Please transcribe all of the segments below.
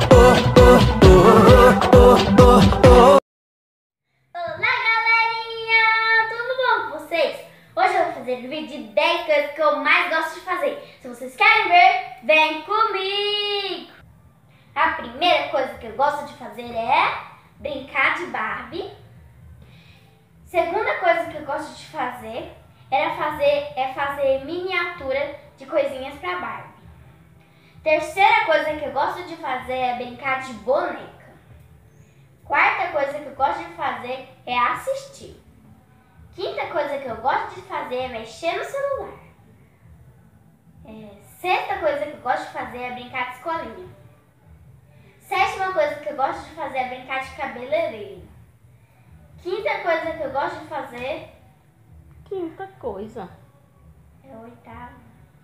Olá, galerinha! Tudo bom com vocês? Hoje eu vou fazer um vídeo de 10 coisas que eu mais gosto de fazer. Se vocês querem ver, vem comigo! A primeira coisa que eu gosto de fazer é brincar de Barbie. Segunda coisa que eu gosto de fazer é fazer miniatura de coisinhas para Barbie. Terceira coisa que eu gosto de fazer é brincar de boneca. Quarta coisa que eu gosto de fazer é assistir. Quinta coisa que eu gosto de fazer é mexer no celular. Sexta coisa que eu gosto de fazer é brincar de escolinha. Sétima coisa que eu gosto de fazer é brincar de cabeleireiro. Quinta coisa que eu gosto de fazer... Quinta coisa. É a oitava.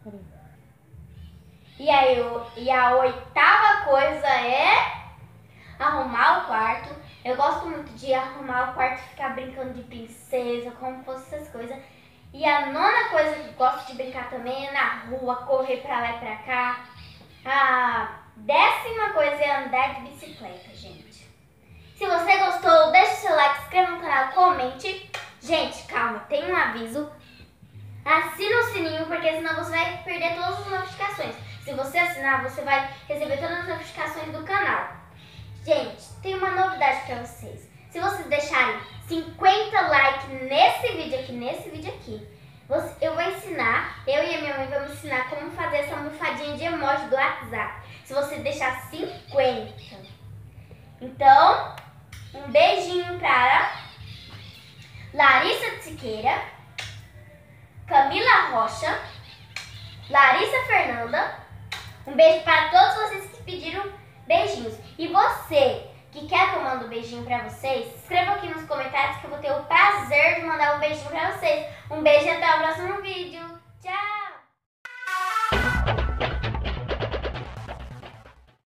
E a oitava coisa é arrumar o quarto. Eu gosto muito de arrumar o quarto e ficar brincando de princesa, como fosse essas coisas. E a nona coisa que eu gosto de brincar também é na rua, correr pra lá e pra cá. A 10ª coisa é andar de bicicleta, gente. Se você gostou, deixa o seu like, se inscreva no canal, comente. Gente, calma, tem um aviso. Assina o sininho, porque senão você vai perder todas as notificações. Se você assinar, você vai receber todas as notificações do canal. Gente, tem uma novidade pra vocês. Se vocês deixarem 50 likes nesse vídeo aqui, eu vou ensinar, eu e a minha mãe vamos ensinar como fazer essa almofadinha de emoji do WhatsApp. Se você deixar 50. Então, um beijinho para Larissa Siqueira, Camila Rocha, Larissa Fernanda. Um beijo para todos vocês que pediram beijinhos. E você que quer que eu mande um beijinho pra vocês, escreva aqui nos comentários que eu vou ter o prazer de mandar um beijinho pra vocês. Um beijo e até o próximo vídeo.